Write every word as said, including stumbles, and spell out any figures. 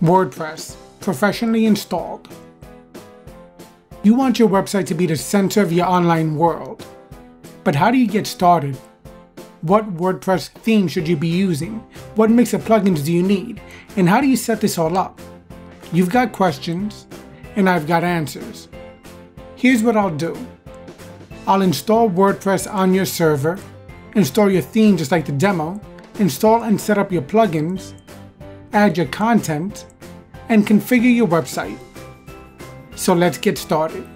WordPress, professionally installed. You want your website to be the center of your online world. But how do you get started? What WordPress theme should you be using? What mix of plugins do you need? And how do you set this all up? You've got questions, and I've got answers. Here's what I'll do. I'll install WordPress on your server, install your theme just like the demo, install and set up your plugins, add your content, and configure your website. So let's get started.